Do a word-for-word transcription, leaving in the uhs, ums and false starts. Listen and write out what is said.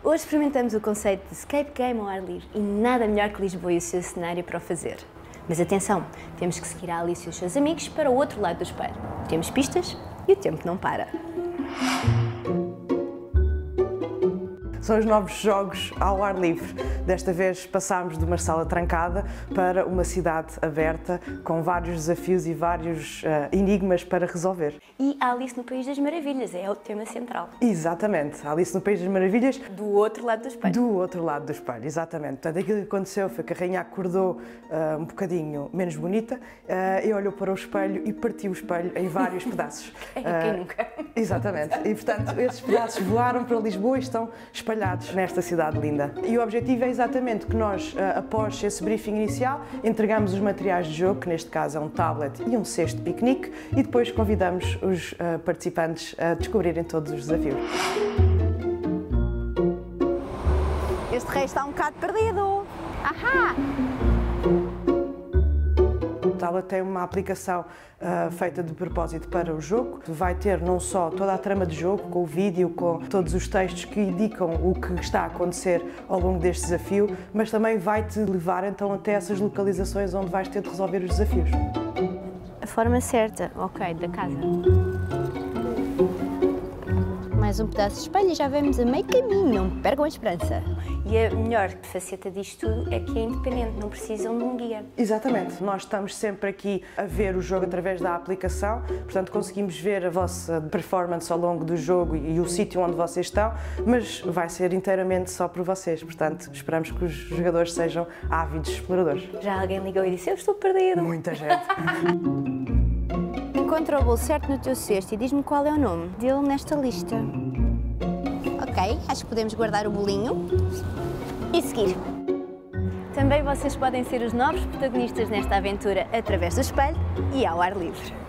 Hoje experimentamos o conceito de escape game ao ar livre e nada melhor que Lisboa e o seu cenário para o fazer. Mas atenção, temos que seguir a Alice e os seus amigos para o outro lado do espelho. Temos pistas e o tempo não para. São os novos jogos ao ar livre. Desta vez passámos de uma sala trancada para uma cidade aberta, com vários desafios e vários uh, enigmas para resolver. E a Alice no País das Maravilhas é o tema central. Exatamente, a Alice no País das Maravilhas. Do outro lado do espelho. Do outro lado do espelho, exatamente. Portanto, aquilo que aconteceu foi que a rainha acordou uh, um bocadinho menos bonita uh, e olhou para o espelho e partiu o espelho em vários pedaços. É, quem uh, nunca? Exatamente. E, portanto, esses pedaços voaram para Lisboa e estão espalhados nesta cidade linda. E o objetivo é exatamente que nós, após esse briefing inicial, entregamos os materiais de jogo, que neste caso é um tablet e um cesto de piquenique, e depois convidamos os uh, participantes a descobrirem todos os desafios. Este rei está um bocado perdido. Ahá! O tablet tem uma aplicação uh, feita de propósito para o jogo. Vai ter não só toda a trama de jogo, com o vídeo, com todos os textos que indicam o que está a acontecer ao longo deste desafio, mas também vai-te levar então até essas localizações onde vais ter de resolver os desafios. A forma certa, ok, da casa. Mais um pedaço de espelho e já vamos a meio caminho, não percam a esperança. E a melhor faceta disto tudo é que é independente, não precisam de um guia. Exatamente, nós estamos sempre aqui a ver o jogo através da aplicação, portanto conseguimos ver a vossa performance ao longo do jogo e o sítio onde vocês estão, mas vai ser inteiramente só por vocês, portanto esperamos que os jogadores sejam ávidos exploradores. Já alguém ligou e disse, eu estou perdido. Muita gente. Encontra o bolo certo no teu cesto e diz-me qual é o nome dele nesta lista. Ok, acho que podemos guardar o bolinho e seguir. Também vocês podem ser os novos protagonistas nesta aventura através do espelho e ao ar livre.